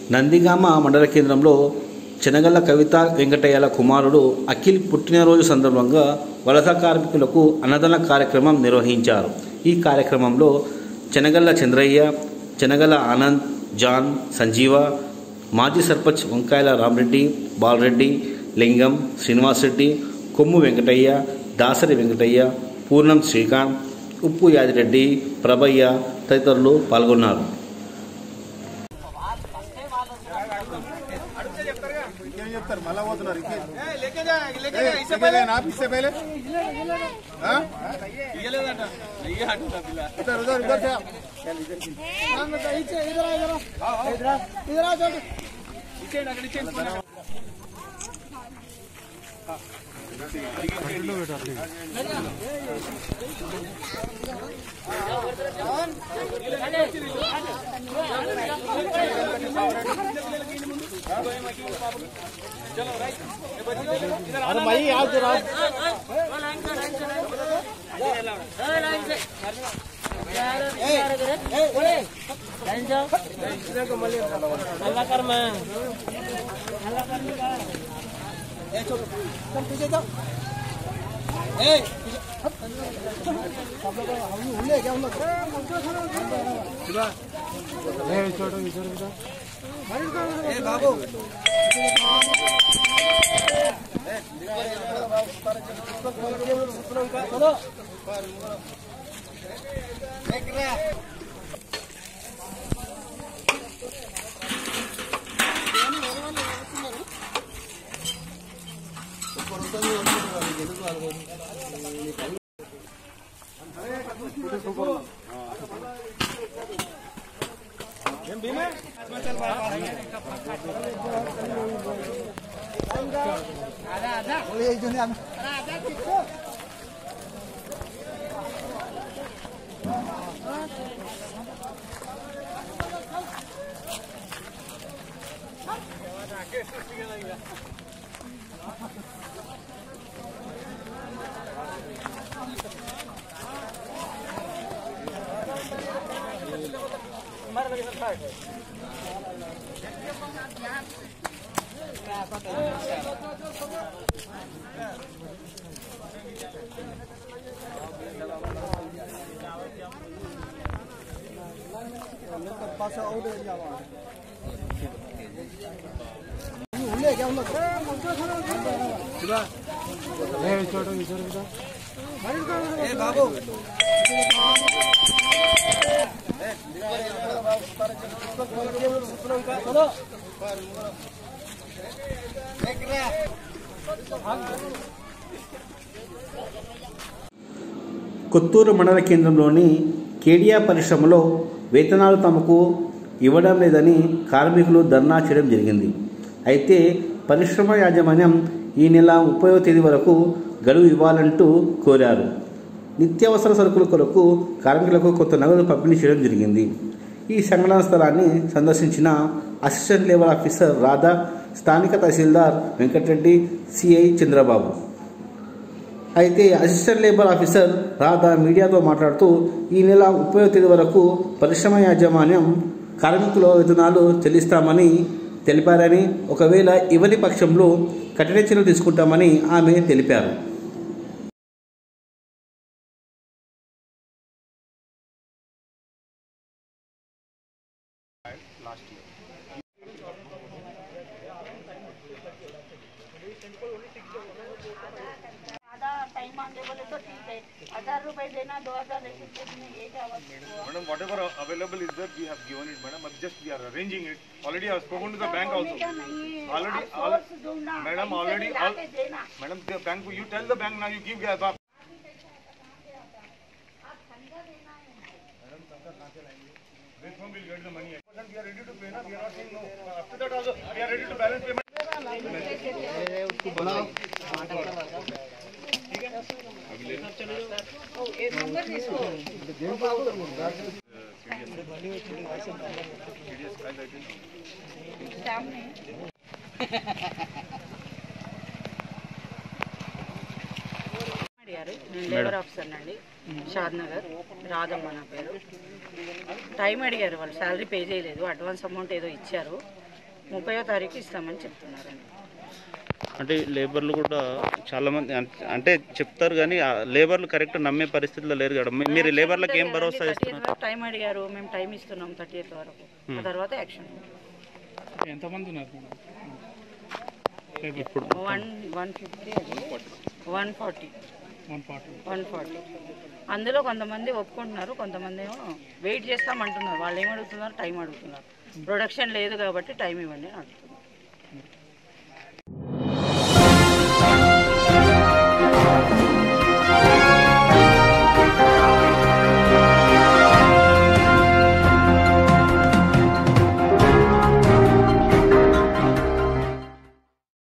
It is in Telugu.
నందిగామ మండల కేంద్రంలో చెనగల్ల కవిత వెంకటయ్యల కుమారుడు అఖిల్ పుట్టినరోజు సందర్భంగా వలస కార్మికులకు అన్నదాన కార్యక్రమం నిర్వహించారు. ఈ కార్యక్రమంలో చెనగల్ల చంద్రయ్య, చెనగల్ల ఆనంద్, జాన్, సంజీవ, మాజీ సర్పంచ్ వంకాయల రామరెడ్డి, బాలరెడ్డి, లింగం, శ్రీనివాసరెడ్డి, కొమ్ము వెంకటయ్య, దాసరి వెంకటయ్య, పూర్ణం శ్రీకాంత్, ఉప్పు యాదిరెడ్డి, ప్రభయ్య తదితరులు పాల్గొన్నారు. अरे भाई आओ जरा अल्लाह कर मैं पीछे जाओ क्या बाबू बाबू కొత్తూరు మండల కేంద్రంలోని కేడియా పరిశ్రమలో వేతనాలు తమకు ఇవ్వడం లేదని కార్మికులు ధర్నా చేయడం జరిగింది. అయితే పరిశ్రమ యాజమాన్యం ఈ నెల 30వ తేదీ వరకు గడువు ఇవ్వాలంటూ కోరారు. నిత్యావసర సరుకుల కొరకు కార్మికులకు కొంత నగదు పంపిణీ చేయడం జరిగింది. ఈ సంఘటన స్థలాన్ని సందర్శించిన అసిస్టెంట్ లేబర్ ఆఫీసర్ రాధా, స్థానిక తహసీల్దార్ వెంకటరెడ్డి, సిఐ చంద్రబాబు. అయితే అసిస్టెంట్ లేబర్ ఆఫీసర్ రాధా మీడియాతో మాట్లాడుతూ ఈ నెల 30వ తేదీ వరకు పరిశ్రమ యాజమాన్యం కార్మికుల వేతనాలు చెల్లిస్తామని తెలిపారని, ఒకవేళ ఇవ్వని పక్షంలో కఠిన చర్యలు తీసుకుంటామని ఆమె తెలిపారు. टाइम मांगे बोले तो ठीक है, 1000 रुपए देना, 2000 ये क्या बात है? Madam, whatever available is there, we have given it, madam. But just we are arranging it. Already I have spoken to the bank also. Already, madam, already, madam, the bank. You tell the bank now. You give gas. Madam, this one will get the money. We are ready to pay. We are not saying no. After that also, we are ready to balance payment. Labour officer అండి, షాద్ నగర్, రాధమ్మ నా పేరు. టైం అడిగారు, వాళ్ళు శాలరీ పే చేయలేదు, అడ్వాన్స్ అమౌంట్ ఏదో ఇచ్చారు. 30వ తారీఖు ఇస్తామని చెప్తున్నారండి. అంటే లేబర్లు కూడా చాలా మంది అంటే చెప్తారు కానీ లేబర్లు కరెక్ట్ నమ్మే పరిస్థితిలో లేరు కదా. మీరు లేబర్లకు ఏం భరోసా ఇస్తున్నారు? టైం అడిగారు, మేము టైం ఇస్తున్నాం 30th వరకు, ఆ తర్వాత యాక్షన్. ఎంతమంది ఉన్నారు ఇప్పుడు 150 140 అందులో కొంతమంది ఒప్పుకుంటున్నారు, కొంతమంది ఏమో వెయిట్ చేస్తామంటున్నారు. వాళ్ళు ఏమడుగుతున్నారు? టైం అడుగుతున్నారు. ప్రొడక్షన్ లేదు కాబట్టి టైం ఇవ్వండి అని అడుగుతున్నారు.